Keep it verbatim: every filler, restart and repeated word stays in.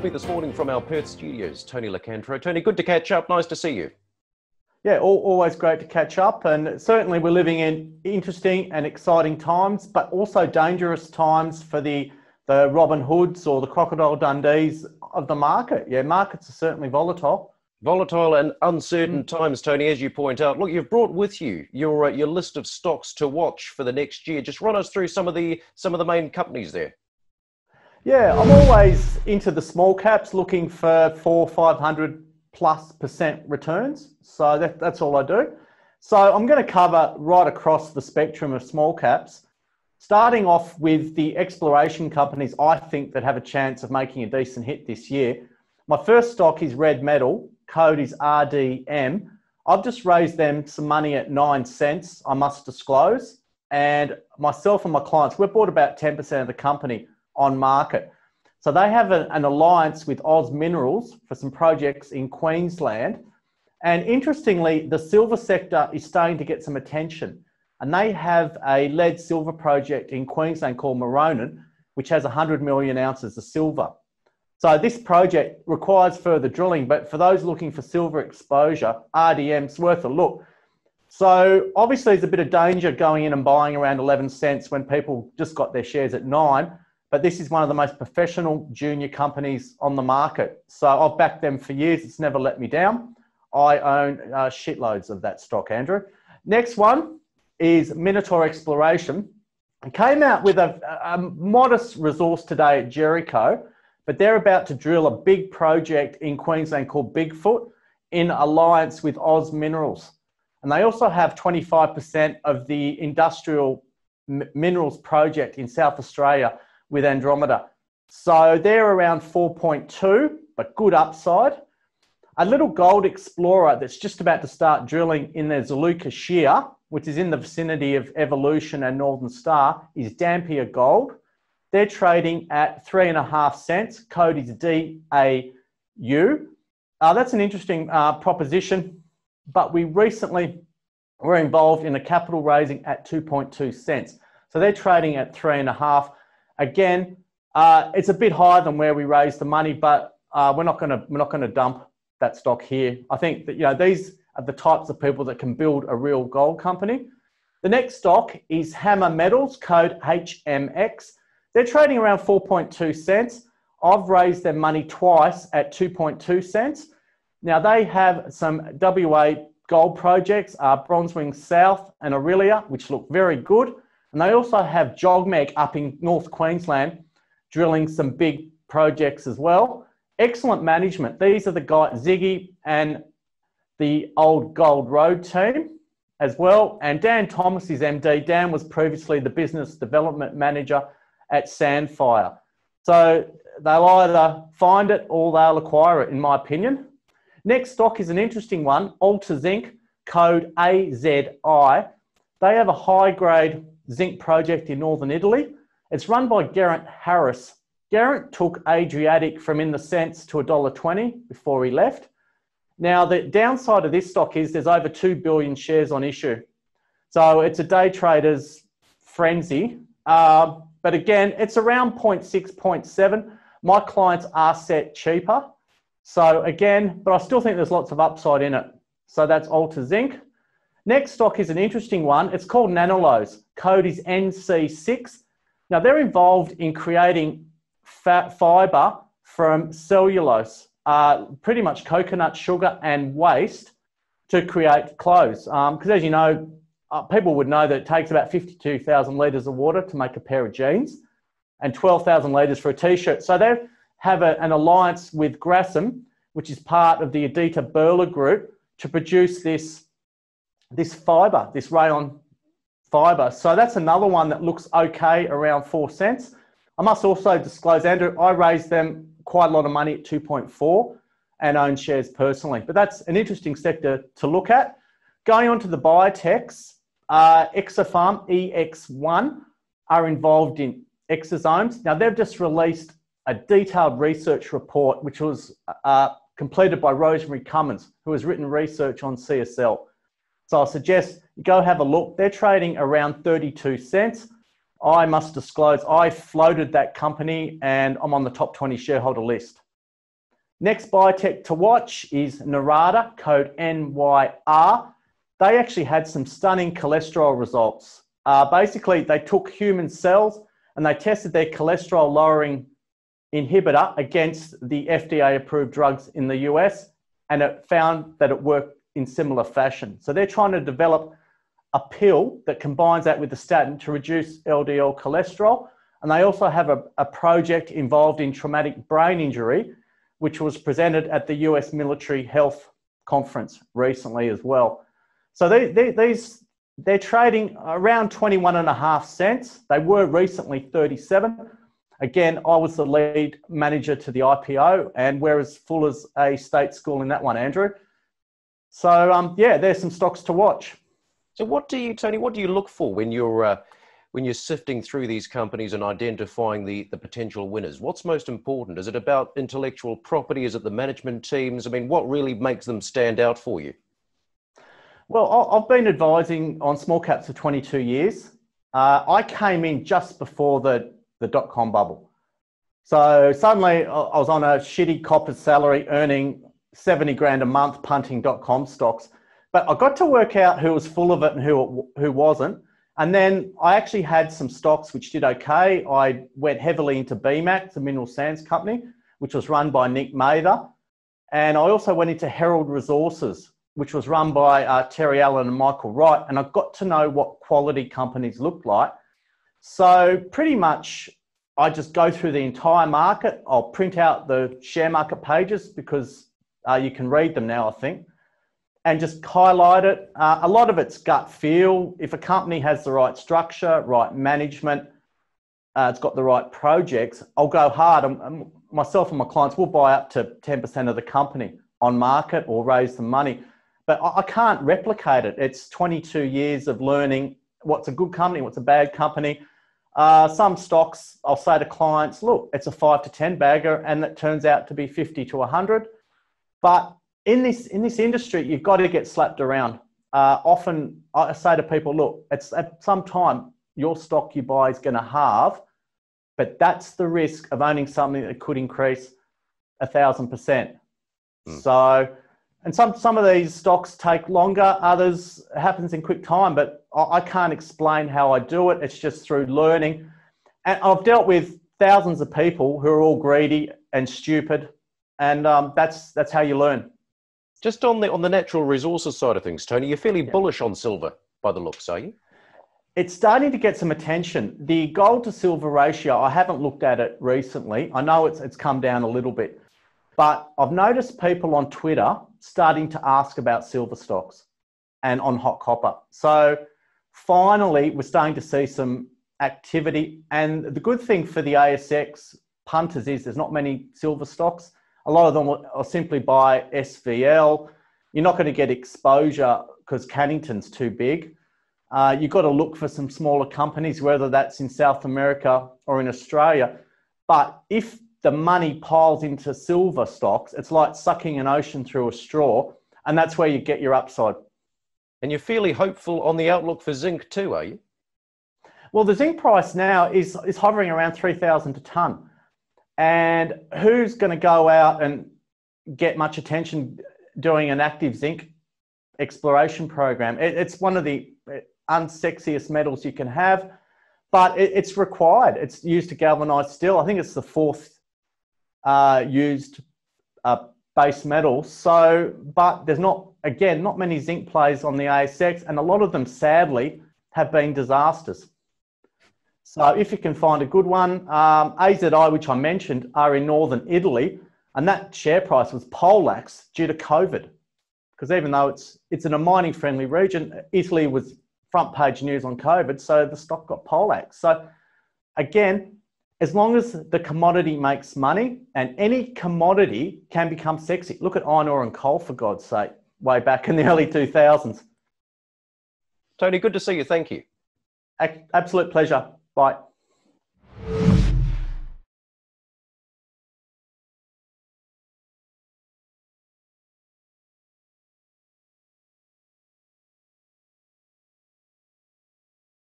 me this morning from our Perth studios, Tony Locantro. Tony, good to catch up. Nice to see you. Yeah, always great to catch up, and certainly we're living in interesting and exciting times, but also dangerous times for the, the Robin Hoods or the Crocodile Dundees of the market. Yeah, markets are certainly volatile. Volatile and uncertain Mm. times, Tony, as you point out. Look, you've brought with you your uh, your list of stocks to watch for the next year. Just run us through some of the some of the main companies there. Yeah, I'm always into the small caps, looking for four, five hundred plus percent returns. So that, that's all I do. So I'm going to cover right across the spectrum of small caps, starting off with the exploration companies I think that have a chance of making a decent hit this year. My first stock is Red Metal, code is R D M. I've just raised them some money at nine cents, I must disclose. And myself and my clients, we've bought about ten percent of the company on market. So they have a, an alliance with Oz Minerals for some projects in Queensland. And interestingly, the silver sector is starting to get some attention. And they have a lead silver project in Queensland called Moronan, which has one hundred million ounces of silver. So this project requires further drilling, but for those looking for silver exposure, R D M's worth a look. So obviously there's a bit of danger going in and buying around eleven cents when people just got their shares at nine. But this is one of the most professional junior companies on the market. So I've backed them for years. It's never let me down. I own uh, shitloads of that stock, Andrew. Next one is Minotaur Exploration. It came out with a, a modest resource today at Jericho, but they're about to drill a big project in Queensland called Bigfoot in alliance with Oz Minerals. And they also have twenty-five percent of the industrial minerals project in South Australia with Andromeda. So they're around four point two, but good upside. A little gold explorer that's just about to start drilling in the Zaluka Shear, which is in the vicinity of Evolution and Northern Star, is Dampier Gold. They're trading at three and a half cents. Code is D A U. Uh, that's an interesting uh, proposition, but we recently were involved in a capital raising at two point two cents. So they're trading at three and a half. Again, uh, it's a bit higher than where we raised the money, but uh, we're not going to we're not going to dump that stock here. I think that you know these are the types of people that can build a real gold company. The next stock is Hammer Metals, code H M X. They're trading around four point two cents. I've raised their money twice at two point two cents. Now they have some W A gold projects, uh, Bronzewing South and Aurelia, which look very good. And they also have Jogmeg up in North Queensland drilling some big projects as well. Excellent management. These are the guys, Ziggy and the old Gold Road team as well. And Dan Thomas is M D. Dan was previously the business development manager at Sandfire. So they'll either find it or they'll acquire it, in my opinion. Next stock is an interesting one, Alta Zinc, code A Z I. They have a high-grade zinc project in northern Italy. It's run by Geraint Harris. Geraint took Adriatic from in the cents to one dollar twenty before he left. Now, the downside of this stock is there's over two billion shares on issue. So it's a day trader's frenzy. Uh, but again, it's around zero point six, zero point seven. My clients are set cheaper. So again, but I still think there's lots of upside in it. So that's Alta Zinc. Next stock is an interesting one. It's called Nanollose. Code is N C six. Now, they're involved in creating fat fiber from cellulose, uh, pretty much coconut sugar and waste to create clothes. Because um, as you know, uh, people would know that it takes about fifty-two thousand litres of water to make a pair of jeans and twelve thousand litres for a T-shirt. So they have a, an alliance with Grassam, which is part of the Adita Berla group, to produce this this fibre, this rayon fibre. So that's another one that looks okay, around four cents. I must also disclose, Andrew, I raised them quite a lot of money at two point four and own shares personally. But that's an interesting sector to look at. Going on to the biotechs, uh, Exopharm, E X one, are involved in exosomes. Now, they've just released a detailed research report, which was uh, completed by Rosemary Cummins, who has written research on C S L. So I suggest you go have a look. They're trading around thirty-two cents. I must disclose, I floated that company and I'm on the top twenty shareholder list. Next biotech to watch is Nyrada, code N Y R. They actually had some stunning cholesterol results. Uh, basically, they took human cells and they tested their cholesterol lowering inhibitor against the F D A-approved drugs in the U S, and it found that it worked in similar fashion. So they're trying to develop a pill that combines that with the statin to reduce L D L cholesterol. And they also have a, a project involved in traumatic brain injury, which was presented at the U S Military Health Conference recently as well. So they, they, these, they're trading around twenty-one and a half cents. They were recently thirty-seven. Again, I was the lead manager to the I P O, and we're as full as a state school in that one, Andrew. So um, yeah, there's some stocks to watch. So what do you, Tony, what do you look for when you're, uh, when you're sifting through these companies and identifying the, the potential winners? What's most important? Is it about intellectual property? Is it the management teams? I mean, what really makes them stand out for you? Well, I've been advising on small caps for twenty-two years. Uh, I came in just before the, the dot-com bubble. So suddenly I was on a shitty copper's salary earning seventy grand a month punting dot-com stocks. But I got to work out who was full of it and who, who wasn't. And then I actually had some stocks which did okay. I went heavily into B MAC, the mineral sands company, which was run by Nick Mather. And I also went into Herald Resources, which was run by uh, Terry Allen and Michael Wright. And I got to know what quality companies looked like. So pretty much I just go through the entire market. I'll print out the share market pages because uh, you can read them now, I think, and just highlight it. Uh, a lot of it's gut feel. If a company has the right structure, right management, uh, it's got the right projects, I'll go hard. I'm, I'm, myself and my clients will buy up to ten percent of the company on market or raise some money. But I, I can't replicate it. It's twenty-two years of learning what's a good company, what's a bad company. Uh, some stocks, I'll say to clients, look, it's a five to ten bagger, and that turns out to be fifty to one hundred. But in this in this industry, you've got to get slapped around. Uh, often I say to people, look, it's at some time your stock you buy is going to halve, but that's the risk of owning something that could increase a thousand percent. So, and some some of these stocks take longer, others it happens in quick time, but I, I can't explain how I do it. It's just through learning. And I've dealt with thousands of people who are all greedy and stupid, and um, that's that's how you learn. Just on the on the natural resources side of things, Tony, you're fairly yeah. bullish on silver by the looks, are you? It's starting to get some attention. The gold to silver ratio, I haven't looked at it recently. I know it's it's come down a little bit, but I've noticed people on Twitter starting to ask about silver stocks and on hot copper. So finally, we're starting to see some activity. And the good thing for the A S X punters is there's not many silver stocks. A lot of them will, will simply buy S V L. You're not going to get exposure because Cannington's too big. Uh, you've got to look for some smaller companies, whether that's in South America or in Australia. But if the money piles into silver stocks, it's like sucking an ocean through a straw, and that's where you get your upside. And you're fairly hopeful on the outlook for zinc too, are you? Well, the zinc price now is, is hovering around three thousand a tonne. And who's going to go out and get much attention doing an active zinc exploration program? It, it's one of the unsexiest metals you can have, but it, it's required. It's used to galvanise steel. I think it's the fourth uh, used uh, base metal. So, but there's not, again, not many zinc plays on the A S X, and a lot of them, sadly, have been disasters. So if you can find a good one, um, A Z I, which I mentioned, are in northern Italy, and that share price was poleaxed due to COVID. Because even though it's it's in a mining-friendly region, Italy was front page news on COVID, so the stock got poleaxed. So again, as long as the commodity makes money, and any commodity can become sexy. Look at iron ore and coal, for God's sake, way back in the early two thousands. Tony, good to see you. Thank you. Absolute pleasure. Bye.